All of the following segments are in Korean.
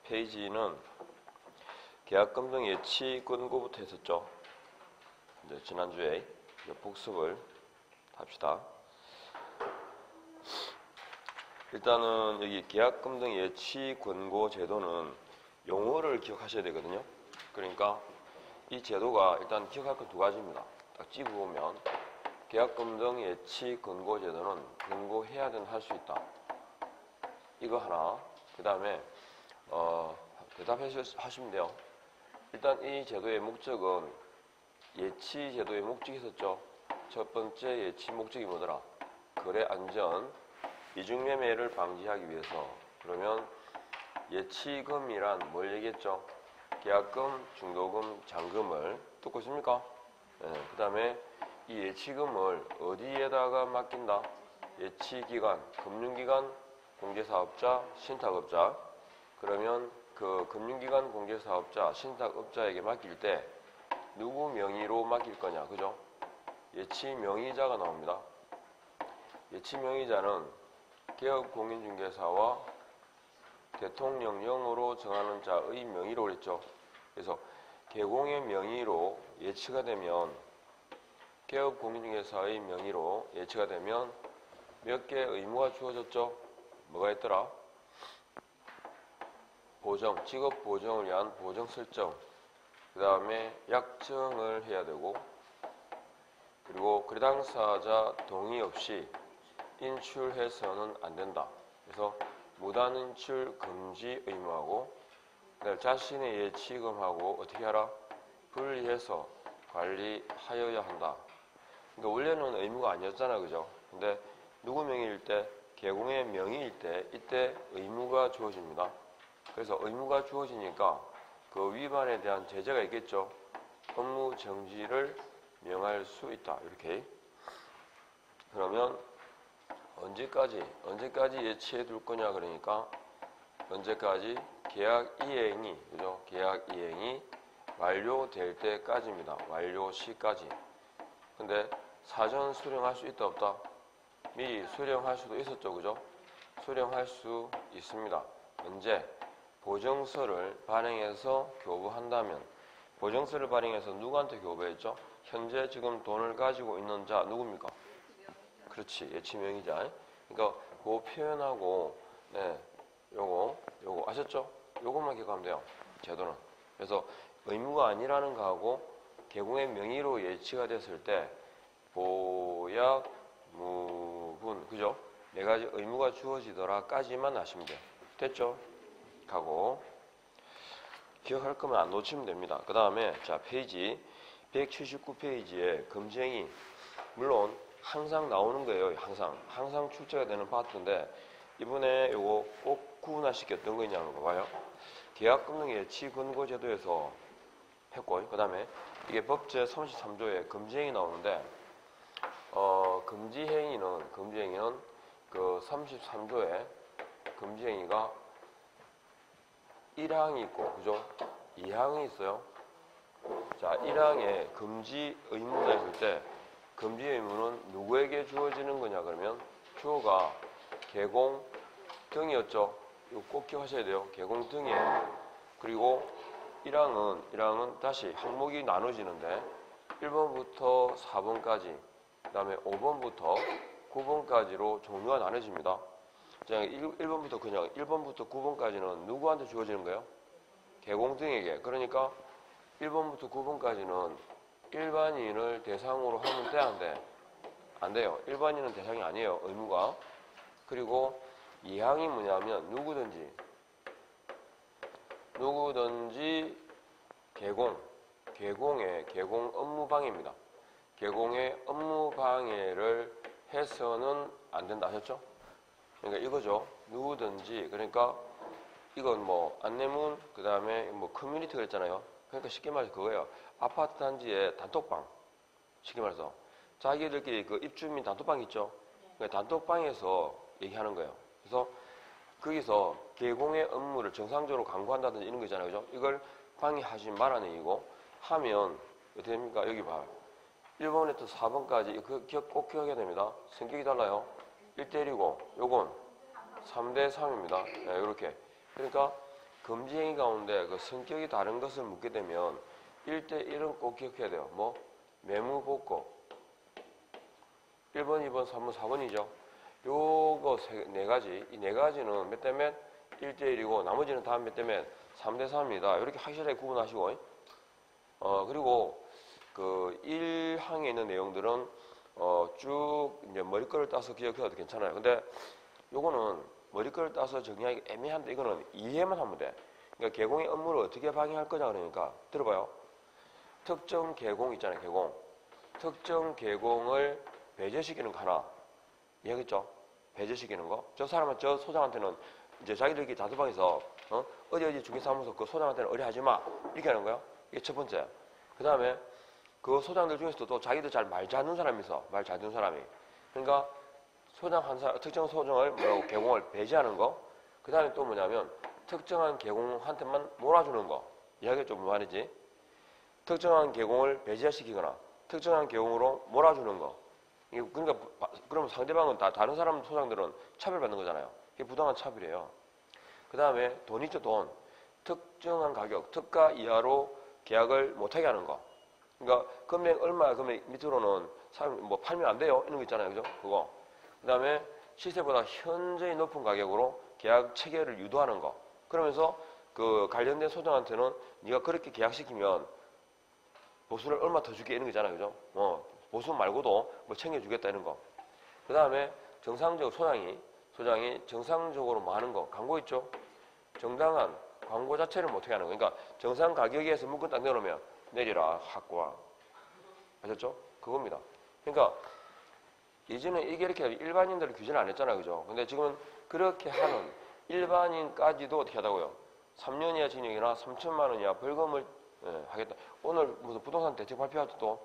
페이지는 계약금 등 예치 권고부터 했었죠. 이제 지난주에 복습을 합시다. 일단은 여기 계약금 등 예치 권고 제도는 용어를 기억하셔야 되거든요. 그러니까 이 제도가 일단 기억할 건 두 가지입니다. 딱 찍어보면 계약금 등 예치 권고 제도는 권고해야 되는 할 수 있다. 이거 하나. 그 다음에 대답하시면 돼요. 일단 이 제도의 목적은 예치 제도의 목적이 있었죠. 첫 번째 예치 목적이 뭐더라? 거래 안전, 이중매매를 방지하기 위해서. 그러면 예치금이란 뭘 얘기했죠? 계약금, 중도금, 잔금을 듣고 있습니까? 네, 그 다음에 이 예치금을 어디에다가 맡긴다? 예치기관, 금융기관, 공제사업자, 신탁업자. 그러면 그 금융기관, 공제사업자, 신탁업자에게 맡길 때 누구 명의로 맡길 거냐, 그죠? 예치명의자가 나옵니다. 예치명의자는 개업공인중개사와 대통령령으로 정하는 자의 명의로 그랬죠. 그래서 개공의 명의로 예치가 되면 개업공인중개사의 명의로 예치가 되면 몇 개의 의무가 주어졌죠? 뭐가 있더라? 보정, 직업 보정을 위한 보정 설정, 그 다음에 약정을 해야 되고, 그리고 그 당사자 동의 없이 인출해서는 안 된다. 그래서 무단 인출 금지 의무하고, 자신의 예치금하고 어떻게 하라? 분리해서 관리하여야 한다. 그러니까 원래는 의무가 아니었잖아, 그죠? 근데 누구 명의일 때? 개공의 명의일 때, 이때 의무가 주어집니다. 그래서 의무가 주어지니까 그 위반에 대한 제재가 있겠죠. 업무 정지를 명할 수 있다. 이렇게. 그러면 언제까지 예치해 둘 거냐 그러니까 언제까지 계약 이행이, 그죠? 계약 이행이 완료될 때까지입니다. 완료 시까지. 근데 사전 수령할 수 있다 없다? 미리 수령할 수도 있었죠, 그죠? 수령할 수 있습니다. 언제? 보정서를 발행해서 교부한다면. 보정서를 발행해서 누구한테 교부했죠? 현재 지금 돈을 가지고 있는 자 누굽니까? 그렇지, 예치명의자. 그러니까 그 표현하고 요거 아셨죠? 요것만 기억하면 돼요. 제도는. 그래서 의무가 아니라는 거하고 개공의 명의로 예치가 됐을 때 보약, 무분, 그죠? 네 가지 의무가 주어지더라까지만 아시면 돼요. 됐죠? 하고 기억할 거면 안 놓치면 됩니다. 그 다음에 자 페이지 179페이지에 금지행위, 물론 항상 나오는 거예요. 항상 출제가 되는 파트인데 이번에 요거 꼭 구분화시켰던 거 있냐는 거 봐요. 계약금 등 예치 권고 제도에서 했고, 그 다음에 이게 법제 33조에 금지행위 나오는데 금지행위는 그 33조에 금지행위가 1항이 있고, 그죠? 2항이 있어요. 자, 1항에 금지 의무가 있을 때 금지 의무는 누구에게 주어지는 거냐 그러면 주어가 개공 등이었죠. 이거 꼭 기억하셔야 돼요. 개공 등이에요. 그리고 1항은 다시 항목이 나눠지는데 1번부터 4번까지, 그 다음에 5번부터 9번까지로 종류가 나눠집니다. 자, 1번부터 9번까지는 누구한테 주어지는 거예요? 개공 등에게. 그러니까 1번부터 9번까지는 일반인을 대상으로 하면 돼, 안 돼? 안 돼요. 일반인은 대상이 아니에요, 의무가. 그리고 2항이 뭐냐면 누구든지 개공 업무방해입니다. 개공의 업무방해를 해서는 안 된다 하셨죠? 그러니까 이거죠. 누구든지, 그러니까 이건 뭐 안내문, 그 다음에 뭐 커뮤니티 그랬잖아요. 그러니까 쉽게 말해서 그거예요. 아파트 단지에 단톡방, 쉽게 말해서 자기들끼리 그 입주민 단톡방 있죠. 그러니까 단톡방에서 얘기하는 거예요. 그래서 거기서 개공의 업무를 정상적으로 강구한다든지 이런 거 있잖아요, 그죠? 이걸 방해하지 말라는 얘기고, 하면 어떻게 됩니까? 여기 봐. 1번부터 4번까지 꼭 기억해야 됩니다. 성격이 달라요. 1대1이고 요건 3대3입니다. 네, 이렇게. 그러니까 금지 행위 가운데 그 성격이 다른 것을 묻게 되면 1대1은 꼭 기억해야 돼요. 뭐? 매무복고 1번, 2번, 3번, 4번이죠. 요거 네 가지, 이 네 가지는 몇 대 몇? 1대1이고 나머지는 다 몇 대 몇? 3대 3입니다. 이렇게 확실하게 구분하시고 그리고 그 1항에 있는 내용들은 쭉 이제 머리글을 따서 기억해도 괜찮아요. 근데 요거는 머리글을 따서 정리하기 애매한데 이거는 이해만 하면 돼. 그러니까 개공의 업무를 어떻게 방해할 거냐 그러니까 들어봐요. 특정 개공 있잖아요. 개공. 특정 개공을 배제시키는 거 하나. 이해하겠죠? 배제시키는 거. 저 사람은 저 소장한테는 이제 자기들끼리 다투방에서 어디 중개사무소 그 소장한테는 의뢰하지 마. 이렇게 하는 거예요. 이게 첫 번째. 그 다음에 그 소장들 중에서도 또 자기들 잘 말 잘 듣는 사람이 있어. 말 잘 듣는 사람이. 그러니까 소장 한 사람, 특정 소장을 뭐라고 개공을 배제하는 거. 그 다음에 또 뭐냐면 특정한 개공한테만 몰아주는 거. 이해하겠죠? 무슨 말이지? 특정한 개공을 배제시키거나 특정한 개공으로 몰아주는 거. 그러니까 그러면 상대방은 다 다른 사람 소장들은 차별받는 거잖아요. 이게 부당한 차별이에요. 그 다음에 돈 있죠, 돈. 특정한 가격, 특가 이하로 계약을 못하게 하는 거. 그러니까 금액 얼마 금액 밑으로는 뭐 팔면 안 돼요. 이런 거 있잖아요, 그죠? 그거. 그 다음에 시세보다 현저히 높은 가격으로 계약 체결을 유도하는 거. 그러면서 그 관련된 소장한테는 네가 그렇게 계약시키면 보수를 얼마 더 줄게 이런 거잖아요, 그죠? 보수 말고도 뭐 챙겨주겠다 이런 거. 그 다음에 정상적으로 소장이 정상적으로 뭐 하는 거. 광고 있죠? 정당한 광고 자체를 못 하게 하는 거. 그러니까 정상 가격에서 물건 딱 내놓으면 내리라 갖고 와. 아셨죠? 그겁니다. 그러니까 예전에 이게 이렇게 일반인들을 규제를 안 했잖아요, 그죠? 근데 지금은 그렇게 하는 일반인까지도 어떻게 하다고요? 3년 이하 징역이나 3천만 원 이하 벌금을 하겠다. 오늘 무슨 부동산 대책 발표할 때도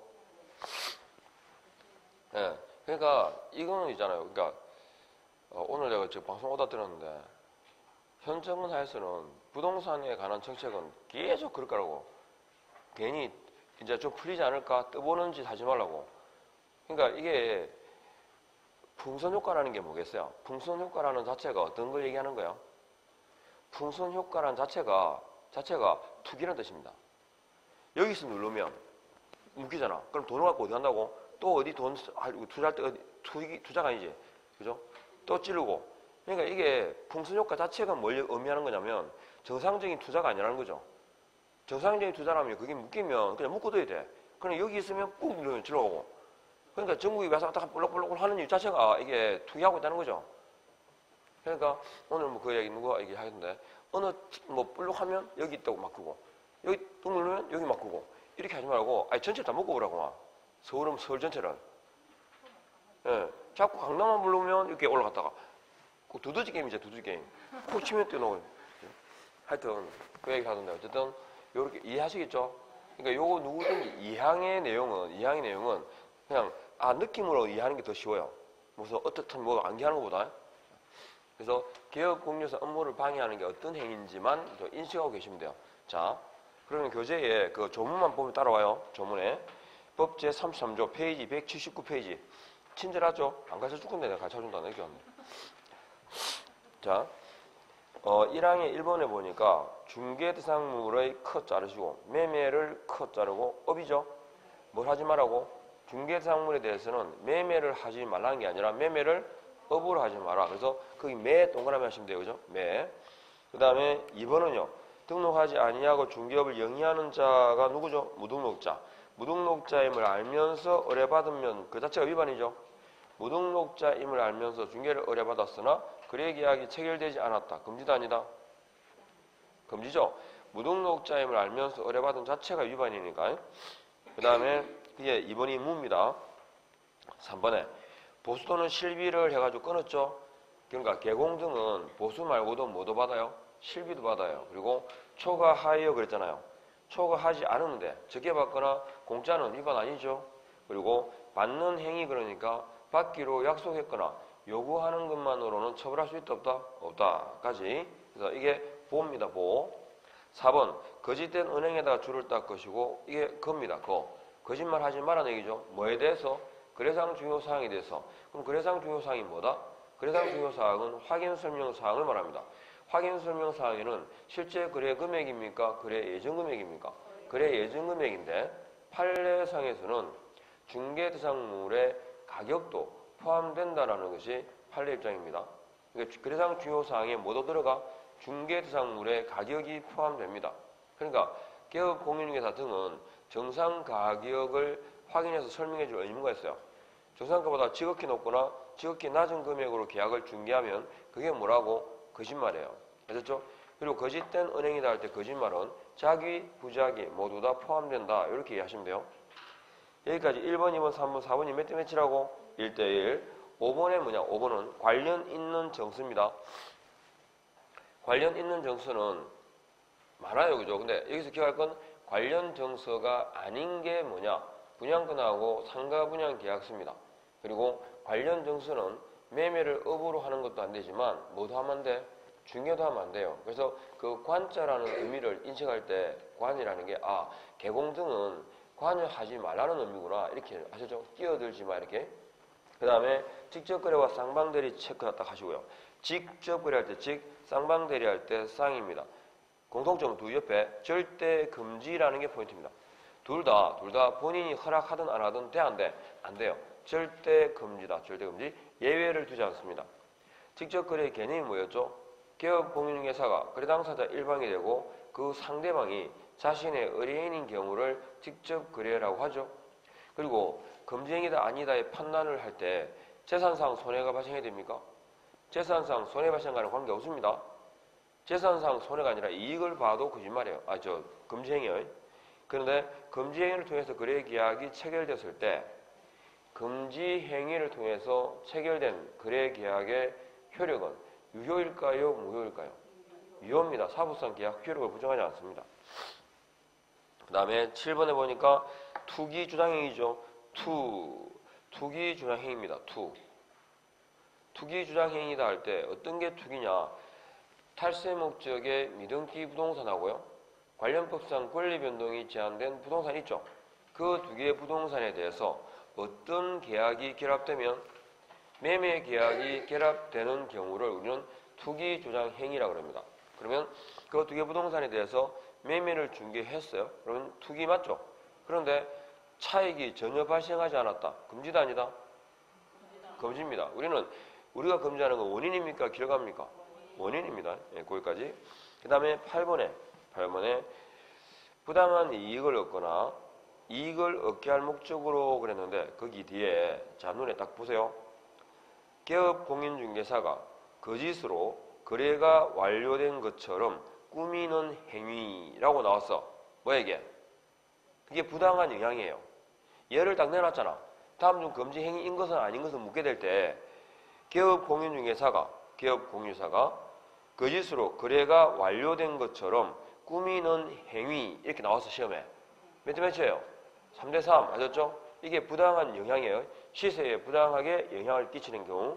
그러니까 이거는 있잖아요. 그러니까 오늘 내가 지금 방송 오다 들었는데 현 정권 하에서는 부동산에 관한 정책은 계속 그럴 거라고. 괜히 이제 좀 풀리지 않을까 떠보는 짓 하지 말라고. 그러니까 이게 풍선 효과라는 게 뭐겠어요? 풍선 효과라는 자체가 어떤 걸 얘기하는 거예요? 풍선 효과라는 자체가 투기라는 뜻입니다. 여기서 누르면 묶이잖아. 그럼 돈을 갖고 어디 간다고? 또 어디 돈 투자할 때 어디 투자가 아니지. 그죠? 또 찌르고. 그러니까 이게 풍선 효과 자체가 뭘 의미하는 거냐면 정상적인 투자가 아니라는 거죠. 정상적인 투자라면 그게 묶이면 그냥 묶어둬야 돼. 그럼 여기 있으면 꾹 누르면 질러가고. 그러니까 전국이 와서 왔다 갔다 볼록볼록 하는 일 자체가 이게 투기하고 있다는 거죠. 그러니까 오늘 뭐 그 얘기 누가 얘기하던데 어느 뭐 볼록하면 여기 있다고 막 끄고 여기 또 누르면 여기 막 끄고 이렇게 하지 말고 아니 전체를 다 묶어보라고 막. 서울은 서울 전체를. 자꾸 강남만 부르면 이렇게 올라갔다가 그 두더지 게임이죠, 두더지 게임. 콕 치면 뛰어나오고. 하여튼 그 얘기 하던데 어쨌든 요렇게 이해하시겠죠? 그러니까 요거 누구든지 이항의 내용은 그냥 느낌으로 이해하는 게 더 쉬워요. 무슨 어떻든 뭐 암기하는 것보다. 그래서 개업 공유에서 업무를 방해하는 게 어떤 행위인지만 인식하고 계시면 돼요. 자, 그러면 교재에 그 조문만 보면 따라와요. 조문에 법 제33조 페이지 179페이지. 친절하죠? 안 가르쳐줄 건데 내가 가르쳐준다. 이렇게 왔네. 자, 1항의 1번에 보니까 중개 대상물의 컷 자르시고 매매를 컷 자르고 업이죠. 뭘 하지 말라고? 중개 대상물에 대해서는 매매를 하지 말라는 게 아니라 매매를 업으로 하지 마라. 그래서 거기 매 동그라미 하시면 돼요. 그죠? 매. 그 다음에 2번은요. 등록하지 아니하고 중개업을 영위하는 자가 누구죠? 무등록자. 무등록자임을 알면서 의뢰받으면 그 자체가 위반이죠. 무등록자임을 알면서 중개를 의뢰받았으나 거래 계약이 체결되지 않았다. 금지다 아니다? 금지죠. 무등록자임을 알면서 의뢰받은 자체가 위반이니까. 그 다음에 이게 2번이 무입니다. 3번에 보수 또는 실비를 해가지고 끊었죠. 그러니까 개공 등은 보수 말고도 뭐도 받아요? 실비도 받아요. 그리고 초과하여 그랬잖아요. 초과하지 않으는데 적게 받거나 공짜는 위반 아니죠. 그리고 받는 행위 그러니까 받기로 약속했거나 요구하는 것만으로는 처벌할 수 있다 없다? 없다까지. 그래서 이게 보입니다. 보. 4번 거짓된 은행에다가 줄을 딱 것이고 이게 겁니다. 거짓말 하지 말라는 얘기죠. 뭐에 대해서? 거래상 중요사항에 대해서. 그럼 거래상 중요사항이 뭐다? 거래상 중요사항은 확인 설명 사항을 말합니다. 확인 설명 사항에는 실제 거래 금액입니까? 거래 예정 금액입니까? 거래 예정 금액인데 판례상에서는 중개 대상물의 가격도 포함된다라는 것이 판례 입장입니다. 그러니까 거래상 주요 사항에 뭐도 들어가? 중개 대상물의 가격이 포함됩니다. 그러니까 개업 공인중개사 등은 정상 가격을 확인해서 설명해 줄 의무가 있어요. 정상가보다 지극히 높거나 지극히 낮은 금액으로 계약을 중개하면 그게 뭐라고? 거짓말이에요. 아셨죠? 그리고 거짓된 은행이다 할 때 거짓말은 자기, 부자기 모두 다 포함된다. 이렇게 이해하시면 돼요. 여기까지 1번, 2번, 3번, 4번이 몇 대 몇이라고? 1대1. 5번에 뭐냐? 5번은 관련 있는 정수입니다. 관련 있는 정수는 많아요. 그죠? 근데 여기서 기억할 건 관련 정서가 아닌 게 뭐냐? 분양권하고 상가 분양 계약서입니다. 그리고 관련 정서는 매매를 업으로 하는 것도 안 되지만 뭐도 하면 안 돼? 중개도 하면 안 돼요. 그래서 그 관자라는 의미를 인식할 때 관이라는 게 개공 등은 관여하지 말라는 의미구나. 이렇게 아시죠? 끼어들지 마 이렇게. 그 다음에 직접 거래와 쌍방대리 체크 딱 하시고요. 직접 거래할 때 직, 쌍방대리 할 때 쌍입니다. 공통점은 두 옆에 절대 금지라는 게 포인트입니다. 둘 다 본인이 허락하든 안 하든 돼 안 돼? 안 돼요. 절대 금지다. 절대 금지. 예외를 두지 않습니다. 직접 거래의 개념이 뭐였죠? 개업 공인중개사가 거래 당사자 일방이 되고 그 상대방이 자신의 의뢰인인 경우를 직접 거래라고 하죠. 그리고 금지행위다 아니다의 판단을 할 때 재산상 손해가 발생해야 됩니까? 재산상 손해 발생과는 관계 없습니다. 재산상 손해가 아니라 이익을 봐도 거짓말이에요. 금지행위예요. 그런데 금지행위를 통해서 거래 계약이 체결됐을 때 금지행위를 통해서 체결된 거래 계약의 효력은 유효일까요? 무효일까요? 유효입니다. 사부상 계약 효력을 부정하지 않습니다. 그 다음에 7번에 보니까 투기 주장행위죠. 투기 주장행위입니다. 투기 주장행위다 할 때 어떤 게 투기냐? 탈세 목적의 미등기 부동산하고요. 관련법상 권리 변동이 제한된 부동산 있죠. 그 두 개의 부동산에 대해서 어떤 계약이 결합되면 매매 계약이 결합되는 경우를 우리는 투기 조장 행위라고 합니다. 그러면 그 두 개 부동산에 대해서 매매를 중개했어요. 그러면 투기 맞죠? 그런데 차익이 전혀 발생하지 않았다. 금지다 아니다? 금지입니다. 우리가 금지하는 건 원인입니까? 결과입니까? 원인입니다. 거기까지. 그 다음에 8번에 부당한 이익을 얻거나 이익을 얻게 할 목적으로 그랬는데 거기 뒤에 자 눈에 딱 보세요. 개업 공인중개사가 거짓으로 거래가 완료된 것처럼 꾸미는 행위라고 나왔어. 뭐에게? 그게 부당한 영향이에요. 예를 딱 내놨잖아. 다음 중 금지 행위인 것은 아닌 것을 묻게 될 때 개업 공인중개사가 거짓으로 거래가 완료된 것처럼 꾸미는 행위 이렇게 나와서 시험에 몇 대 몇이에요? 3대3 아셨죠? 이게 부당한 영향이에요. 시세에 부당하게 영향을 끼치는 경우.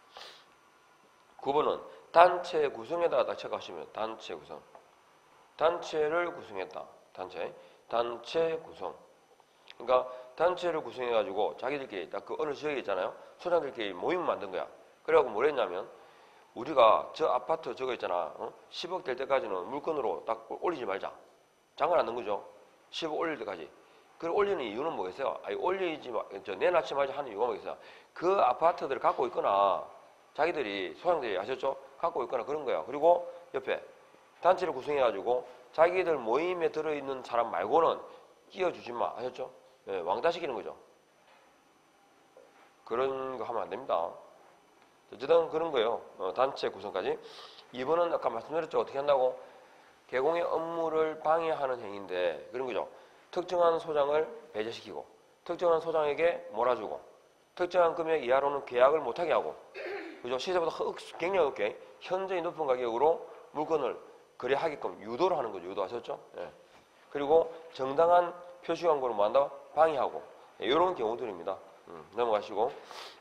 9번은 단체 구성에다가 딱 체크하시면 단체 구성. 단체를 구성했다. 단체 구성. 그러니까 단체를 구성해가지고 자기들끼리 딱 그 어느 지역에 있잖아요. 소장들끼리 모임 만든 거야. 그래갖고 뭘 했냐면 우리가 저 아파트 저거 있잖아. 10억 될 때까지는 물건으로 딱 올리지 말자. 장을 안 넣은 거죠. 10억 올릴 때까지. 그걸 올리는 이유는 뭐겠어요? 올리지 마, 내놨지 말자 하는 이유가 뭐겠어요? 그 아파트들을 갖고 있거나 자기들이 소장들이 아셨죠? 갖고 있거나 그런 거야. 그리고 옆에 단체를 구성해가지고 자기들 모임에 들어있는 사람 말고는 끼워주지 마. 아셨죠? 네, 왕따시키는 거죠. 그런 거 하면 안 됩니다. 어쨌든 그런 거예요. 단체 구성까지. 2번은 아까 말씀드렸죠. 어떻게 한다고? 개공의 업무를 방해하는 행위인데 그런 거죠. 특정한 소장을 배제시키고 특정한 소장에게 몰아주고 특정한 금액 이하로는 계약을 못하게 하고 그죠? 시세보다 굉장히 높게 현저히 높은 가격으로 물건을 거래하게끔 유도를 하는 거죠. 유도하셨죠? 예. 그리고 정당한 표시 광고를 뭐한다? 방해하고 이런 경우들입니다. 넘어가시고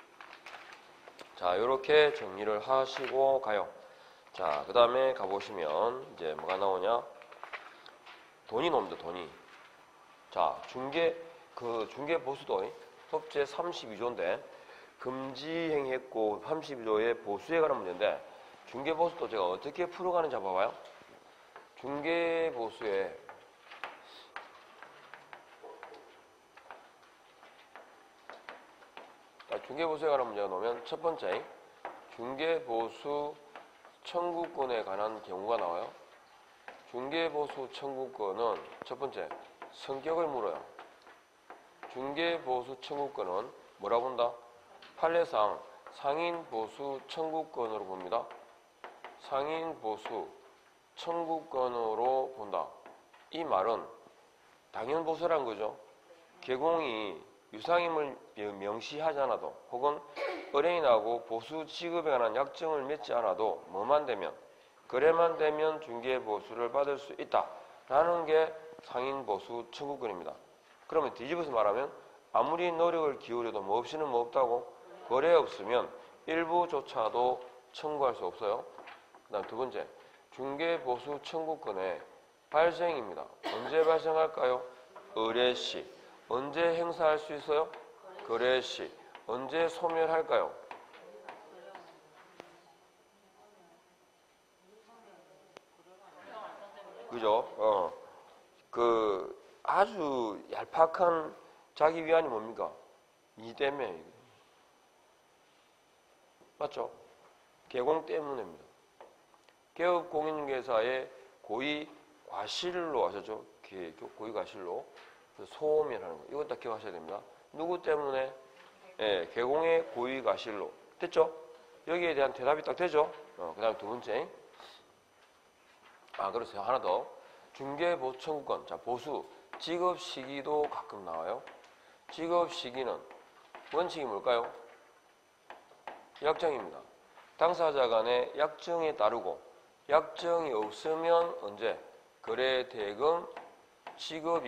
자 이렇게 정리를 하시고 가요. 자 그 다음에 가보시면 이제 뭐가 나오냐? 돈이 나옵니다. 돈이. 자 중개 보수도 법제 32조인데 금지행위했고 32조의 보수에 관한 문제인데 중개보수도 제가 어떻게 풀어가는지 한번 봐봐요. 중개보수에 중개보수에 관한 문제가 나오면 첫 번째 중개보수 청구권에 관한 경우가 나와요. 중개보수 청구권은 첫 번째 성격을 물어요. 중개보수 청구권은 뭐라고 본다? 판례상 상인보수 청구권으로 봅니다. 상인보수 청구권으로 본다. 이 말은 당연보수라는 거죠. 개공이 유상임을 명시하지 않아도 혹은 의뢰인하고 보수 지급에 관한 약정을 맺지 않아도 뭐만 되면 거래만 되면 중개보수를 받을 수 있다라는 게 상인보수 청구권입니다. 그러면 뒤집어서 말하면 아무리 노력을 기울여도 뭐 없이는 뭐 없다고? 거래 없으면 일부조차도 청구할 수 없어요. 그 다음 두 번째, 중개보수 청구권의 발생입니다. 언제 발생할까요? 의뢰 시. 언제 행사할 수 있어요? 거래 시. 언제 소멸할까요? 그죠? 아주 얄팍한 자기 위안이 뭡니까? 이 때문에. 맞죠? 개공 때문입니다. 개업공인중개사의 고의 과실로 하셨죠? 고의 과실로 소멸하는 거. 이것 다 기억하셔야 됩니다. 누구 때문에? 예, 개공의 고의 과실로. 됐죠? 여기에 대한 대답이 딱 되죠? 그 다음 두 번째. 그렇어요. 하나 더. 중개보수 청구권. 자, 보수. 지급 시기도 가끔 나와요. 지급 시기는 원칙이 뭘까요? 약정입니다. 당사자 간의 약정에 따르고 약정이 없으면 언제? 거래 대금 직업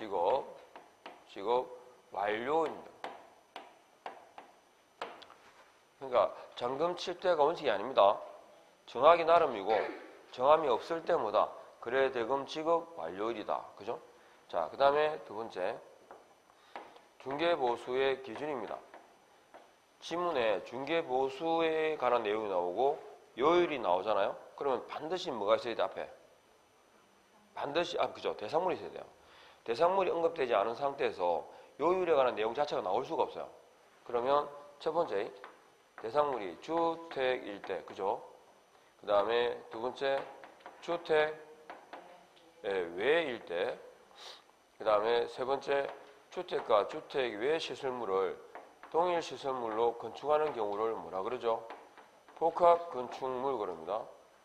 완료입니다. 그러니까 잔금 칠 때가 원칙이 아닙니다. 정하기 나름이고 정함이 없을 때마다 거래 대금 지급 완료일이다. 그죠? 자, 그 다음에 두 번째 중개보수의 기준입니다. 지문에 중개보수에 관한 내용이 나오고 요율이 나오잖아요. 그러면 반드시 뭐가 있어야 돼? 앞에 반드시 그죠? 대상물이 있어야 돼요. 대상물이 언급되지 않은 상태에서 요율에 관한 내용 자체가 나올 수가 없어요. 그러면 첫 번째 대상물이 주택일 때, 그죠? 그 다음에 두 번째 주택 외일 때, 그 다음에 세 번째 주택과 주택 외 시설물을 동일 시설물로 건축하는 경우를 뭐라 그러죠? 복합 건축물 그럽니다.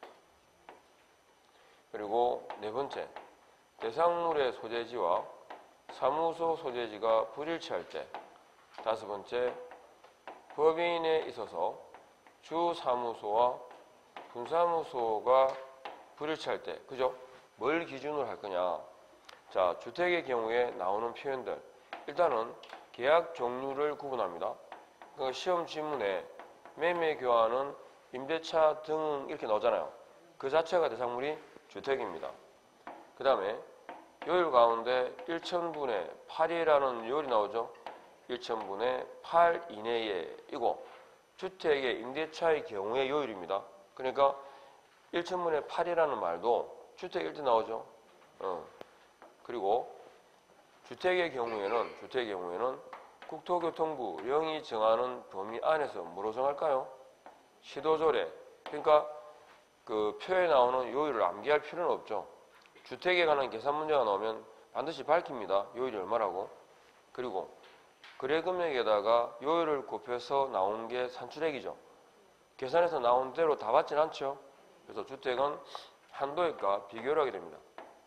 그리고 네 번째, 대상물의 소재지와 사무소 소재지가 불일치할 때. 다섯 번째, 법인에 있어서 주사무소와 분사무소가 불일치할 때. 그죠? 뭘 기준으로 할 거냐? 자, 주택의 경우에 나오는 표현들. 일단은 계약 종류를 구분합니다. 그 시험 지문에 매매 교환은 임대차 등 이렇게 나오잖아요. 그 자체가 대상물이 주택입니다. 그 다음에 요율 가운데 1,000분의 8이라는 요율이 나오죠. 1,000분의 8 이내에 이고 주택의 임대차의 경우의 요율입니다. 그러니까 1,000분의 8이라는 말도 주택일 때 나오죠. 그리고 주택의 경우에는 국토교통부 령이 정하는 범위 안에서 뭐로 정할까요? 시도조례. 그러니까 그 표에 나오는 요율을 암기할 필요는 없죠. 주택에 관한 계산 문제가 나오면 반드시 밝힙니다. 요율이 얼마라고. 그리고 거래금액에다가 요율을 곱해서 나온 게 산출액이죠. 계산해서 나온 대로 다 받진 않죠. 그래서 주택은 한도액과 비교를 하게 됩니다.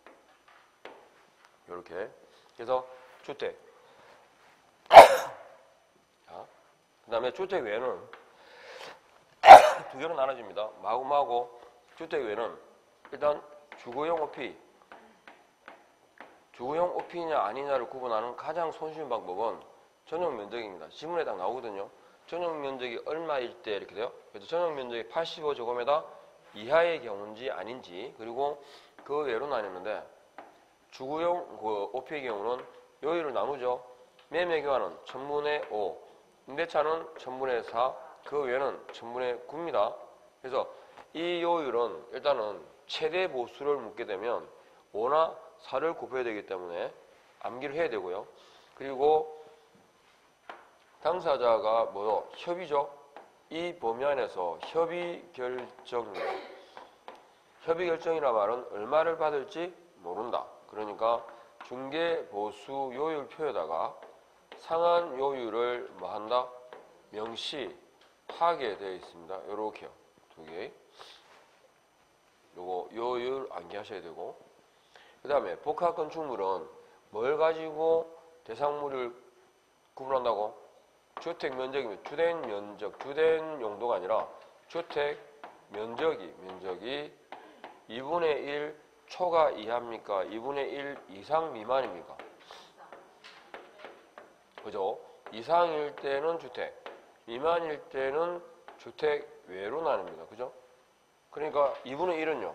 이렇게. 그래서 주택. 그 다음에 주택 외에는 두 개로 나눠집니다. 마구마구 주택 외에는 일단 주거용 오피. 주거용 오피냐 아니냐를 구분하는 가장 손쉬운 방법은 전용 면적입니다. 지문에 딱 나오거든요. 전용 면적이 얼마일 때 이렇게 돼요. 그래서 전용 면적이 85제곱미터 이하의 경우인지 아닌지, 그리고 그 외로 나뉘는데 주거용 오피의 경우는 요율을 나누죠. 매매 교환은 1000분의 5, 임대차는 1000분의 4, 그 외에는 1000분의 9입니다. 그래서 이 요율은 일단은 최대 보수를 묻게 되면 5나 4를 곱해야 되기 때문에 암기를 해야 되고요. 그리고 당사자가 뭐요? 협의죠. 이 범위 안에서 협의 결정이라 말은 얼마를 받을지 모른다. 그러니까 중개 보수 요율표에다가 상한 요율을 뭐 한다? 명시하게 되어 있습니다. 요렇게요. 두 개. 요거 요율 암기하셔야 되고, 그 다음에 복합 건축물은 뭘 가지고 대상물을 구분한다고? 주택 면적이면 주된 면적, 주된 용도가 아니라 주택 면적이 2분의 1 초과 이하입니까? 2분의 1 이상 미만입니까? 그죠? 이상일 때는 주택, 미만일 때는 주택 외로 나눕니다. 그죠? 그러니까 2분의 1은요?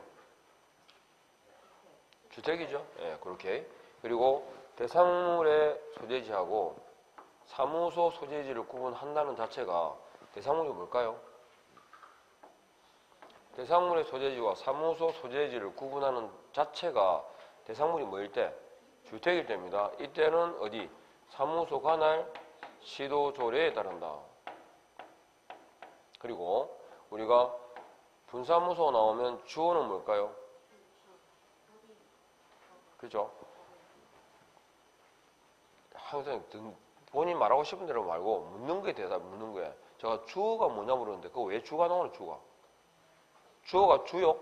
주택이죠? 예, 그렇게. 그리고 대상물의 소재지하고 사무소 소재지를 구분한다는 자체가 대상물이 뭘까요? 대상물의 소재지와 사무소 소재지를 구분하는 자체가 대상물이 뭐일 때? 주택일 때입니다. 이때는 어디? 사무소 관할 시도조례에 따른다. 그리고 우리가 분사무소 나오면 주어는 뭘까요? 그죠? 항상 본인 말하고 싶은 대로 말고 묻는 거에 대답 묻는 거예요. 제가 주어가 뭐냐 물었는데 그거 왜 주가 나오는 주가? 주어가 주요?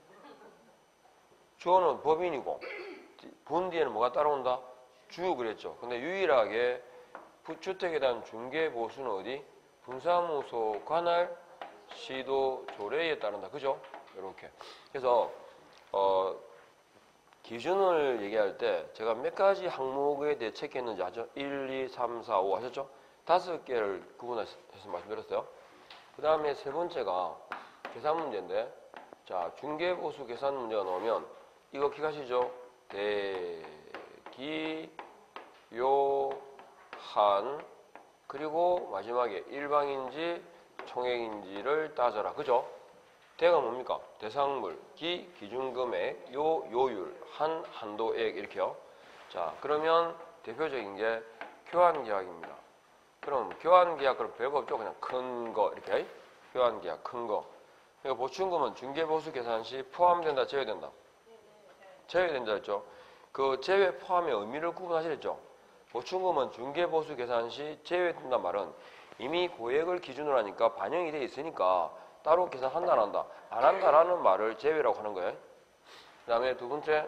주어는 법인이고 분 뒤에는 뭐가 따라온다? 주요 그랬죠. 근데 유일하게 주택에 대한 중개 보수는 어디? 분사무소 관할 시도 조례에 따른다. 그죠? 이렇게. 그래서 기준을 얘기할 때 제가 몇 가지 항목에 대해 체크했는지 아죠? 1, 2, 3, 4, 5 하셨죠? 5개를 구분해서 말씀드렸어요. 그 다음에 세 번째가 계산 문제인데, 자, 중개보수 계산 문제가 나오면 이거 기억하시죠? 대기, 요, 한, 그리고 마지막에 일방인지 총액인지를 따져라. 그죠? 대가 뭡니까? 대상물, 기, 기준금액, 요, 요율, 한, 한도액 이렇게요. 자, 그러면 대표적인 게 교환계약입니다. 그럼 교환계약 그럼 별거 없죠? 그냥 큰 거 이렇게 교환계약 큰 거. 그러니까 보충금은 중개보수 계산 시 포함된다, 제외된다? 제외된다 했죠. 그 제외 포함의 의미를 구분하시랬죠. 보충금은 중개보수 계산 시 제외된다 말은 이미 고액을 기준으로 하니까 반영이 돼 있으니까 따로 계산한다 안 한다? 안 한다라는 말을 제외라고 하는 거예요. 그 다음에 두 번째,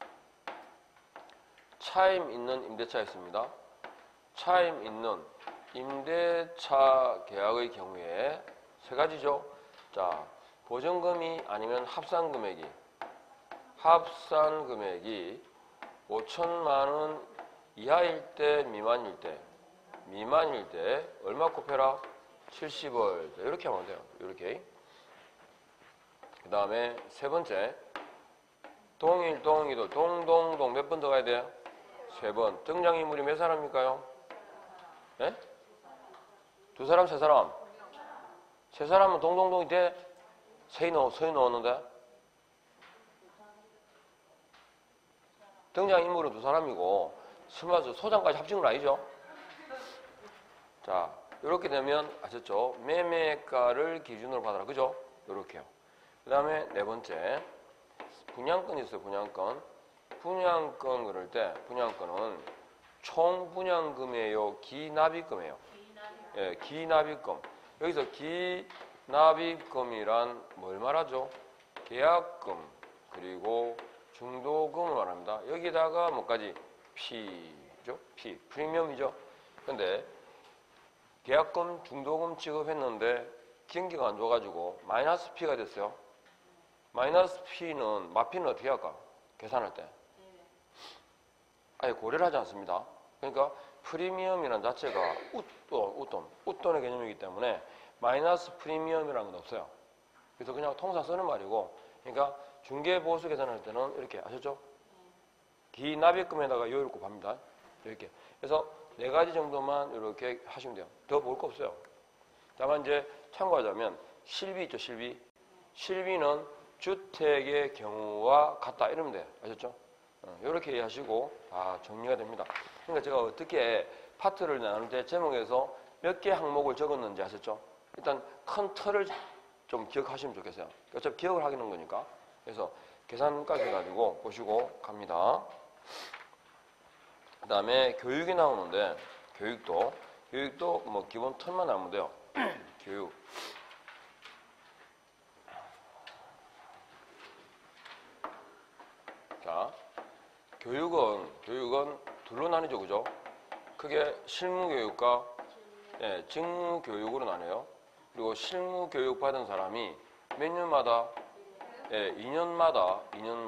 차임 있는 임대차 있습니다. 차임 있는 임대차 계약의 경우에 세 가지죠. 자, 보증금이 아니면 합산금액이 5천만 원 이하일 때, 미만일 때 얼마 곱해라? 70월. 이렇게 하면 돼요. 이렇게. 그 다음에 세 번째, 동일동이도 동동동 몇 번 더 가야 돼요? 3번. 등장인물이 몇 사람일까요? 네? 2사람, 3사람? 3사람은 동동동이 돼? 서희 넣었는데? 등장인물은 2사람이고 소장까지 합친 건 아니죠? 자, 이렇게 되면 아셨죠? 매매가를 기준으로 받아라. 그죠? 이렇게요. 그 다음에 네 번째, 분양권 있어요. 분양권 그럴 때 분양권은 총 분양금이에요? 기납입금이에요? 예, 기납입금. 여기서 기납입금이란 뭘 말하죠? 계약금 그리고 중도금을 말합니다. 여기다가 뭐까지? P죠? P. 프리미엄이죠? 근데 계약금, 중도금 지급했는데 경기가 안 좋아가지고 마이너스 P가 됐어요. 마이너스 P는 마피는 어떻게 할까? 계산할 때 아예 고려를 하지 않습니다. 그러니까 프리미엄이라는 자체가 웃돈의 개념이기 때문에 마이너스 프리미엄이라는 건 없어요. 그래서 그냥 통상 쓰는 말이고, 그러니까 중개보수 계산할 때는 이렇게 아셨죠? 기납입금에다가 요율 곱합니다. 이렇게. 그래서 4가지 정도만 이렇게 하시면 돼요. 더 볼 거 없어요. 다만 이제 참고하자면 실비 있죠, 실비. 실비는 주택의 경우와 같다 이러면 돼요. 아셨죠? 이렇게 이해하시고 다 정리가 됩니다. 그러니까 제가 어떻게 파트를 나눌 때 제목에서 몇 개 항목을 적었는지 아셨죠? 일단 큰 틀을 좀 기억하시면 좋겠어요. 어차피 기억을 하기는 거니까. 그래서 계산까지 해가지고 보시고 갑니다. 그 다음에 교육이 나오는데 교육도 뭐 기본 틀만 알면 돼요. 교육. 자, 교육은 둘로 나뉘죠, 그죠? 크게 실무교육과 직무교육으로 나뉘어요. 그리고 실무교육 받은 사람이 몇 년마다 2년마다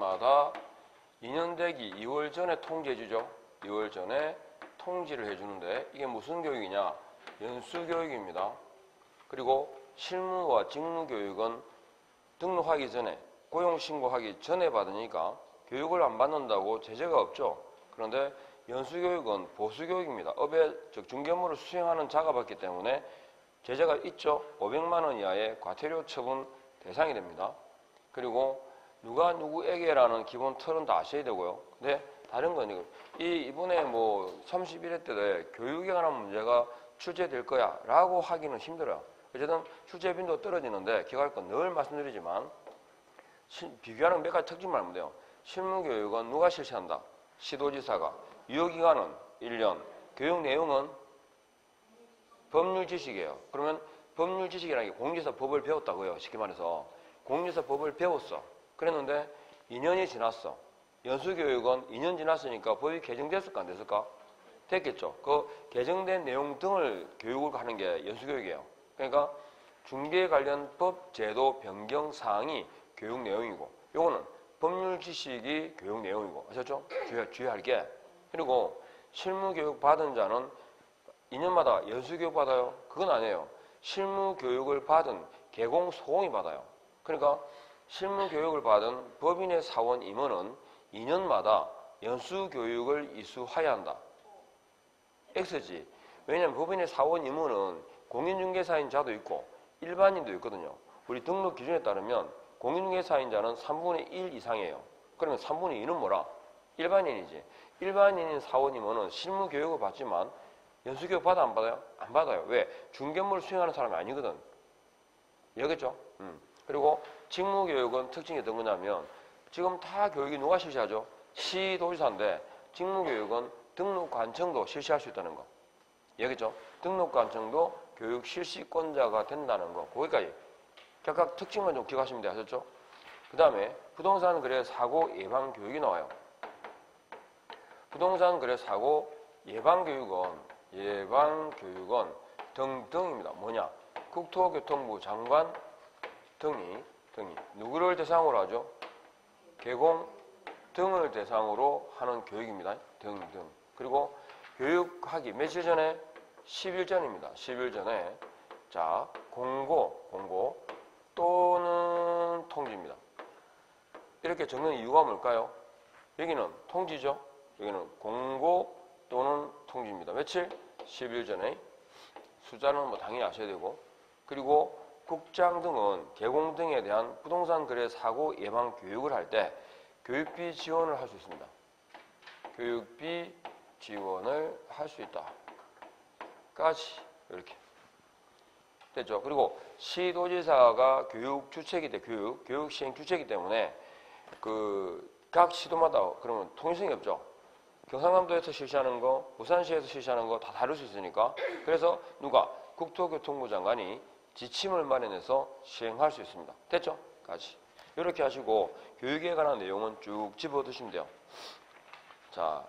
2년 되기 2월 전에 통지해주죠. 2월 전에 통지를 해주는데 이게 무슨 교육이냐? 연수교육입니다. 그리고 실무와 직무교육은 등록하기 전에 고용신고하기 전에 받으니까 교육을 안 받는다고 제재가 없죠. 그런데 연수교육은 보수교육입니다. 업의 중개업무를 수행하는 자가 받기 때문에 제재가 있죠. 500만 원 이하의 과태료 처분 대상이 됩니다. 그리고 누가 누구에게라는 기본 틀은 다 아셔야 되고요. 근데 다른 건 이번에 뭐 31회 때 교육에 관한 문제가 출제될 거야 라고 하기는 힘들어요. 어쨌든 출제 빈도 떨어지는데 기억할 건 늘 말씀드리지만 비교하는 몇 가지 특징만 알면 돼요. 실무교육은 누가 실시한다? 시도지사가. 유효기간은 1년. 교육 내용은 법률 지식이에요. 그러면 법률 지식이라는 게 공직사 법을 배웠다고요. 쉽게 말해서. 공직사 법을 배웠어. 그랬는데 2년이 지났어. 연수교육은 2년 지났으니까 법이 개정됐을까 안 됐을까? 됐겠죠. 그 개정된 내용 등을 교육을 하는 게 연수교육이에요. 그러니까 중개 관련 법 제도 변경 사항이 교육 내용이고 요거는 법률 지식이 교육 내용이고 아셨죠? 주의할 게. 그리고 실무교육 받은 자는 2년마다 연수교육 받아요? 그건 아니에요. 실무교육을 받은 개공소공이 받아요. 그러니까 실무교육을 받은 법인의 사원 임원은 2년마다 연수교육을 이수해야 한다. X지. 왜냐하면 법인의 사원 임원은 공인중개사인 자도 있고 일반인도 있거든요. 우리 등록 기준에 따르면 공인중개사인자는 3분의 1 이상이에요. 그러면 3분의 2는 뭐라? 일반인이지. 일반인인 사원 임원은 실무교육을 받지만 연수교육 받아 안 받아요? 안 받아요. 왜? 중개업무를 수행하는 사람이 아니거든. 이해겠죠? 그리고 직무교육은 특징이 어떤 거냐면 지금 다 교육이 누가 실시하죠? 시도지사인데 직무교육은 등록관청도 실시할 수 있다는 거. 이해겠죠? 등록관청도 교육 실시권자가 된다는 거. 거기까지. 각각 특징만 좀 기억하시면 돼요. 아셨죠? 그 다음에 부동산 거래 사고 예방 교육이 나와요. 부동산 거래 사고 예방 교육은 등등입니다. 뭐냐? 국토교통부 장관 등이 누구를 대상으로 하죠? 개공 등을 대상으로 하는 교육입니다. 등. 그리고 교육하기 며칠 전에 10일 전입니다. 10일 전에 자 공고 또는 통지입니다. 이렇게 적는 이유가 뭘까요? 여기는 통지죠. 여기는 공고 또는 통지입니다. 며칠? 10일 전에. 숫자는 뭐 당연히 아셔야 되고. 그리고 국장 등은 개공 등에 대한 부동산 거래 사고 예방 교육을 할 때 교육비 지원을 할 수 있습니다. 교육비 지원을 할 수 있다. 까지 이렇게 됐죠. 그리고 시도지사가 교육 주체이기 때문에 교육 시행 주체이기 때문에 각 시도마다 그러면 통일성이 없죠. 경상남도에서 실시하는 거, 부산시에서 실시하는 거 다 다를 수 있으니까 그래서 누가 국토교통부 장관이 지침을 마련해서 시행할 수 있습니다. 됐죠? 까지 이렇게 하시고 교육에 관한 내용은 쭉 집어드시면 돼요. 자,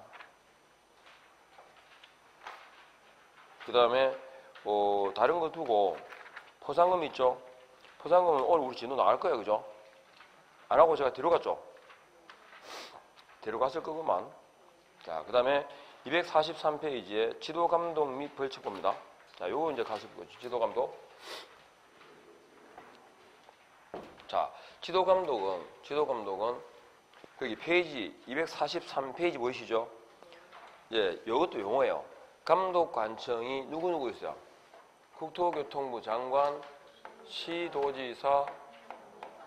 그 다음에 다른 거 두고 포상금 있죠? 포상금은 오늘 우리 진도 나갈 거예요. 그죠? 안 하고 제가 데려갔죠? 데려갔을 거구만. 자, 그 다음에 243페이지에 지도감독 및 벌칙법입니다. 자, 요거 이제 가실 거죠. 지도감독. 자, 지도감독은 여기 페이지 243페이지 보이시죠? 예, 요것도 용어예요. 감독관청이 누구 있어요? 국토교통부 장관, 시도지사,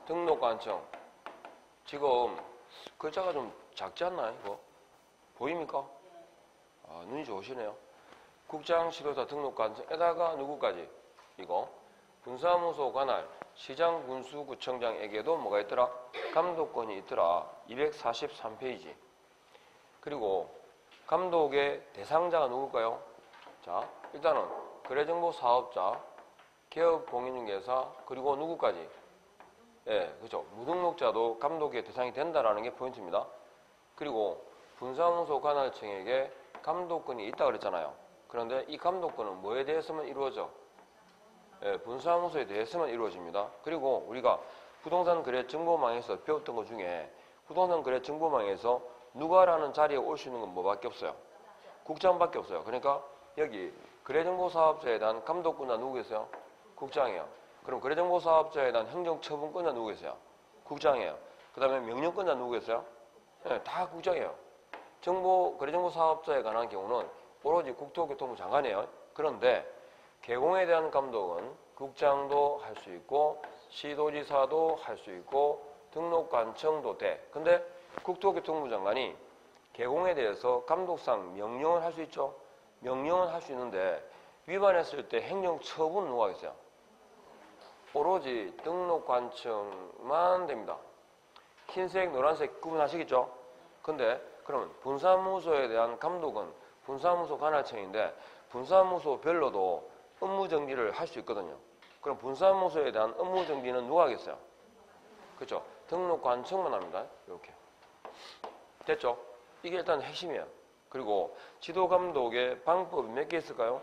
등록관청. 지금 글자가 좀 작지 않나요? 이거 보입니까? 아, 눈이 좋으시네요. 국장, 지도자, 등록관청에다가 누구까지? 이거 군사무소 관할 시장, 군수, 구청장에게도 뭐가 있더라? 감독권이 있더라. 243페이지. 그리고 감독의 대상자가 누굴까요? 자, 일단은 거래정보 사업자, 개업공인중개사, 그리고 누구까지? 예, 그죠. 무등록자도 감독의 대상이 된다라는 게 포인트입니다. 그리고 군사무소 관할청에게 감독권이 있다 그랬잖아요. 그런데 이 감독권은 뭐에 대해서만 이루어져? 예, 분사무소에 대해서만 이루어집니다. 그리고 우리가 부동산 거래 정보망에서 배웠던 것 중에 부동산 거래 정보망에서 누가라는 자리에 올 수 있는 건 뭐밖에 없어요? 국장밖에 없어요. 그러니까 여기 거래정보사업자에 대한 감독권자 누구 계세요? 국장이에요. 그럼 거래정보사업자에 대한 행정처분권자 누구 계세요? 국장이에요. 그 다음에 명령권자 누구 계세요? 네, 다 국장이에요. 거래정보사업자에 관한 경우는 오로지 국토교통부 장관이에요. 그런데 개공에 대한 감독은 국장도 할 수 있고 시도지사도 할 수 있고 등록관청도 돼. 근데 국토교통부 장관이 개공에 대해서 감독상 명령을 할 수 있죠. 명령은 할 수 있는데 위반했을 때 행정처분 누가 하겠어요? 오로지 등록관청만 됩니다. 흰색, 노란색 구분하시겠죠? 근데 그러면 분사무소에 대한 감독은 분사무소 관할청인데 분사무소별로도 업무정지를 할 수 있거든요. 그럼 분사무소에 대한 업무정지는 누가 하겠어요? 그렇죠? 등록관청만 합니다. 이렇게. 됐죠? 이게 일단 핵심이에요. 그리고 지도감독의 방법이 몇 개 있을까요?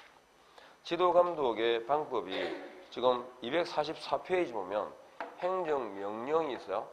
지도감독의 방법이 지금 244페이지 보면 행정명령이 있어요.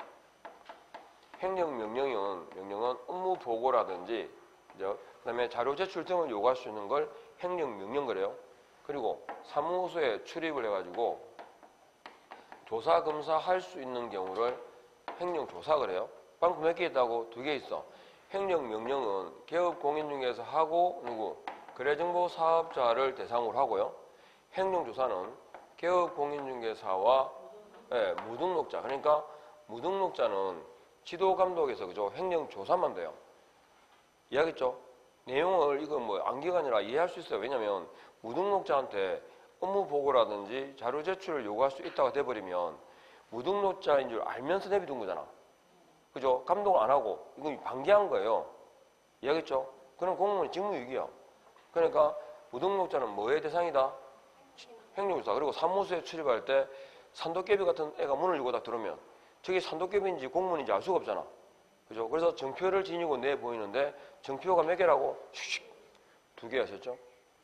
행정명령은 업무보고라든지 그 다음에 자료 제출 등을 요구할 수 있는 걸 행정명령 그래요. 그리고 사무소에 출입을 해가지고 조사, 검사할 수 있는 경우를 행정조사 그래요. 방법 몇 개 있다고? 2개 있어. 행정명령은 개업공인중개사 하고 누구? 거래정보사업자를 대상으로 하고요. 행정조사는 개업공인중개사와 무등록자. 그러니까 무등록자는 지도감독에서 그죠? 행정조사만 돼요. 이해하겠죠? 내용을 이거 뭐 암기가 아니라 이해할 수 있어요. 왜냐면 무등록자한테 업무보고라든지 자료 제출을 요구할 수 있다고 돼버리면 무등록자인 줄 알면서 내비둔 거잖아. 그죠? 감독을 안 하고 이건 방기한 거예요. 이해하겠죠? 그럼 공무원이 직무유기야. 그러니까 무등록자는 뭐의 대상이다? 행정조사. 그리고 사무소에 출입할 때 산도깨비 같은 애가 문을 열고 딱 들어오면 저게 산도깨비인지 공무원인지 알 수가 없잖아. 그죠? 그래서 정표를 지니고 내 보이는데 정표가 몇 개라고? 슉슉 2개 하셨죠?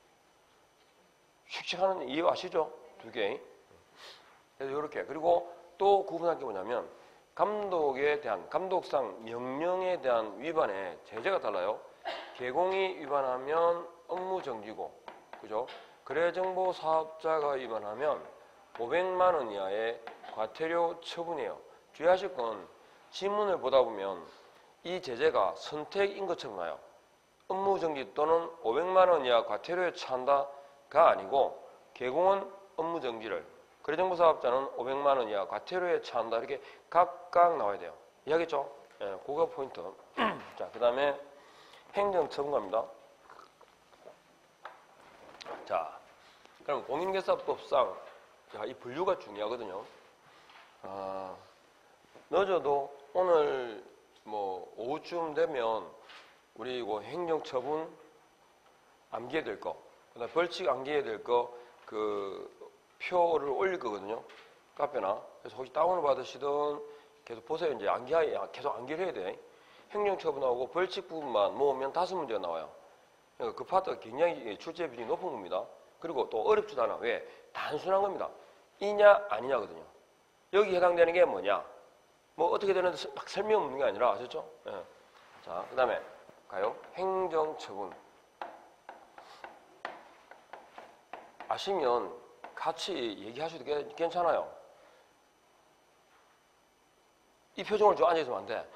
슉슉 하는 이유 아시죠? 2개. 그래서 이렇게. 그리고 또 구분할 게 뭐냐면 감독에 대한 감독상 명령에 대한 위반의 제재가 달라요. 개공이 위반하면 업무정지고, 그죠? 거래정보 사업자가 위반하면 500만 원 이하의 과태료 처분이에요. 주의하실 건 지문을 보다 보면 이 제재가 선택인 것처럼 나요. 업무정지 또는 500만 원 이하 과태료에 처한다가 아니고 개공은 업무정지를, 거래정보사업자는 500만 원 이하 과태료에 처한다. 이렇게 각각 나와야 돼요. 이해하겠죠? 예, 그거 포인트. 자, 그 다음에 행정처분갑니다. 자, 그럼 공인중개사법상 이 분류가 중요하거든요. 늦어도 오늘 뭐 오후쯤 되면 우리 이거 행정처분 암기해야 될 거, 그다음 벌칙 암기해야 될 거 그 표를 올릴 거거든요. 카페나. 그래서 혹시 다운을 받으시든 계속 보세요. 이제 계속 암기를 해야 돼. 행정처분하고 벌칙 부분만 모으면 5문제가 나와요. 그러니까 그 파트가 굉장히 출제 비중이 높은 겁니다. 그리고 또 어렵지도 않아. 왜? 단순한 겁니다. 이냐 아니냐거든요. 여기 해당되는 게 뭐냐? 뭐 어떻게 되는지 막 설명 없는 게 아니라 아셨죠? 예. 자, 그 다음에 가요. 행정처분. 아시면 같이 얘기하셔도 괜찮아요. 이 표정을 좀 앉아있으면 안 돼.